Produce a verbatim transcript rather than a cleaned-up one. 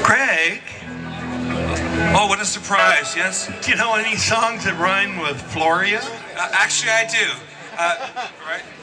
Craig? Oh, what a surprise, yes? Do you know any songs that rhyme with Floria? Uh, actually, I do. Uh, right?